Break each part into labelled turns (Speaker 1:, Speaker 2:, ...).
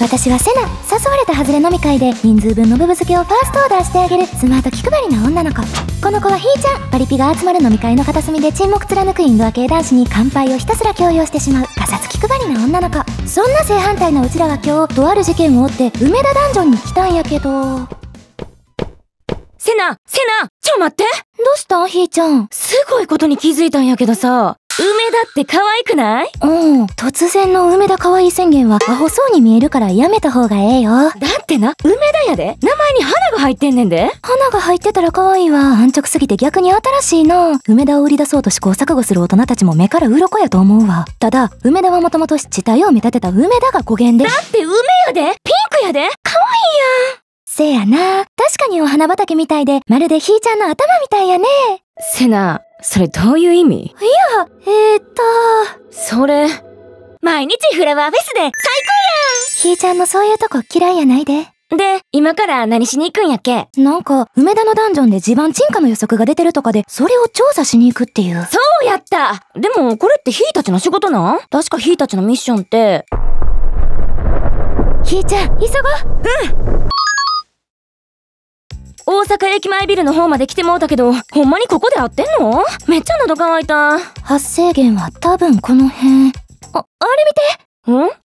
Speaker 1: 私はセナ。誘われた外れ飲み会で人数分のブブ漬けをファーストオーダーしてあげるスマート気配りな女の子。この子はひーちゃん。パリピが集まる飲み会の片隅で沈黙貫くインドア系男子に乾杯をひたすら強要してしまうガサツ気配りな女の子。そんな正反対のうちらは今日とある事件を追って梅田ダンジョンに来たんやけど。
Speaker 2: セナ、ちょ待って。
Speaker 1: どうしたひーちゃん。
Speaker 2: すごいことに気づいたんやけどさ、梅田って可愛くない？
Speaker 1: 突然の梅田可愛い宣言はアホそうに見えるからやめた方がええよ。
Speaker 2: だってな、梅田やで。名前に花が入ってんねんで。
Speaker 1: 花が入ってたら可愛いわ。安直すぎて逆に新しいな。梅田を売り出そうと試行錯誤する大人たちも目から鱗やと思うわ。ただ、梅田はもともと湿地帯を見立てた梅田が語源で。
Speaker 2: だって梅やで。ピンクやで。可愛いやん。
Speaker 1: せやな。確かにお花畑みたいで、まるでひーちゃんの頭みたいやね。
Speaker 2: セナ、それどういう意味？
Speaker 1: いや、
Speaker 2: それ、毎日フラワーフェスで最高やん。
Speaker 1: ひーちゃんのそういうとこ嫌いやないで。
Speaker 2: で、今から何しに行くんやっけ？
Speaker 1: なんか、梅田のダンジョンで地盤沈下の予測が出てるとかで、それを調査しに行くっていう。
Speaker 2: そうやった。でも、これってヒーたちの仕事なん？確かヒーたちのミッションって。
Speaker 1: ひーちゃん、急ごう。
Speaker 2: 大阪駅前ビルの方まで来てもうたけど、ほんまにここで合ってんの？めっちゃ喉乾いた。
Speaker 1: 発生源は多分この辺。あれ見て。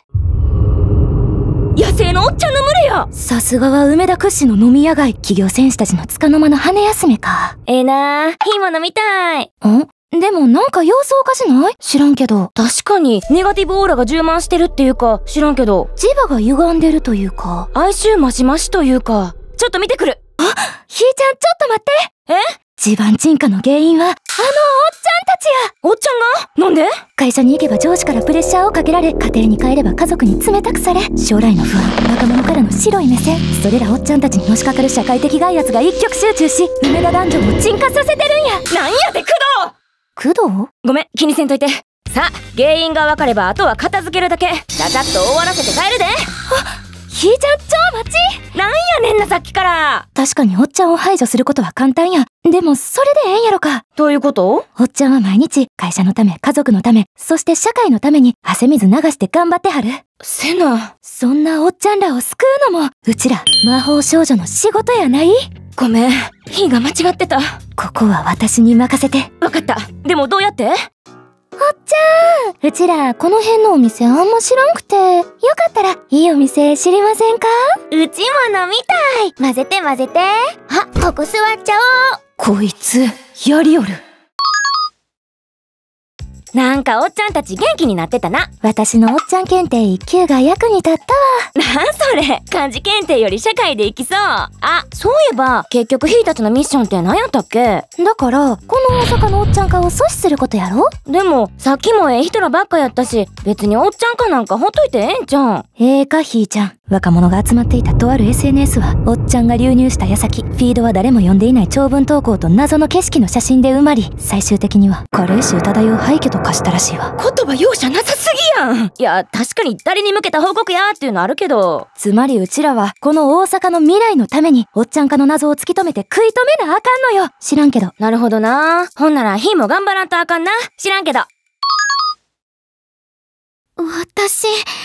Speaker 2: 野生のおっちゃんの群れや。
Speaker 1: さすがは梅田屈指の飲み屋街。企業戦士たちの束の間の羽休めか。
Speaker 2: ええなぁ、火も飲みたい。
Speaker 1: でもなんか様子おかしない？知らんけど。
Speaker 2: 確かに、ネガティブオーラが充満してるっていうか、知らんけど。
Speaker 1: 磁場が歪んでるというか。
Speaker 2: 哀愁マシマシというか。ちょっと見てくる。
Speaker 1: ひーちゃん、ちょっと待って。地盤沈下の原因は、おっちゃんたちや。
Speaker 2: おっちゃんが？なんで？
Speaker 1: 会社に行けば上司からプレッシャーをかけられ、家庭に帰れば家族に冷たくされ、将来の不安、若者からの白い目線、それらおっちゃんたちにのしかかる社会的外圧が一極集中し、梅田ダンジョンを沈下させてるんや。
Speaker 2: なんやて、
Speaker 1: 工藤？
Speaker 2: ごめん、気にせんといて。さあ、原因が分かればあとは片付けるだけ。ちゃちゃっと終わらせて帰るで。
Speaker 1: ひーちゃん、超待ち。
Speaker 2: なんやねんな、さっきから。
Speaker 1: 確かにおっちゃんを排除することは簡単や。でも、それでええんやろか。
Speaker 2: どういうこと？
Speaker 1: おっちゃんは毎日、会社のため、家族のため、そして社会のために、汗水流して頑張ってはる。
Speaker 2: セナ。
Speaker 1: そんなおっちゃんらを救うのも、うちら、魔法少女の仕事やない？
Speaker 2: ごめん、火が間違ってた。
Speaker 1: ここは私に任せて。
Speaker 2: わかった。でもどうやって？
Speaker 1: おっちゃん、うちらこの辺のお店あんま知らんくて、よかったらいいお店知りませんか？
Speaker 3: うちも飲みたい。混ぜて混ぜて。あ、ここ座っちゃおう。
Speaker 1: こいつやりよる。
Speaker 2: なんかおっちゃんたち元気になってたな。
Speaker 1: 私のおっちゃん検定1級が役に立った
Speaker 2: わ。なんそれ、漢字検定より社会で生きそう。あ、そういえば結局ヒーたちのミッションって何やったっけ？
Speaker 1: だからこの大阪のおっちゃん化を阻止することやろ？
Speaker 2: でもさっきもええ人らばっかやったし、別におっちゃん化なんかほっといてええんちゃん。
Speaker 1: ええかひーちゃん。若者が集まっていたとある SNS はおっちゃんが流入した矢先、フィードは誰も読んでいない長文投稿と謎の景色の写真で埋まり、最終的には加齢臭漂う廃墟と化したらしいわ。
Speaker 2: 言葉容赦なさすぎやん。いや、確かに誰に向けた報告やっていうのあるけど。
Speaker 1: つまりうちらはこの大阪の未来のためにおっちゃん化の謎を突き止めて食い止めなあかんのよ。知らんけど。
Speaker 2: なるほどな。ほんならヒーも頑張らんとあかんな。知らんけど。
Speaker 3: 私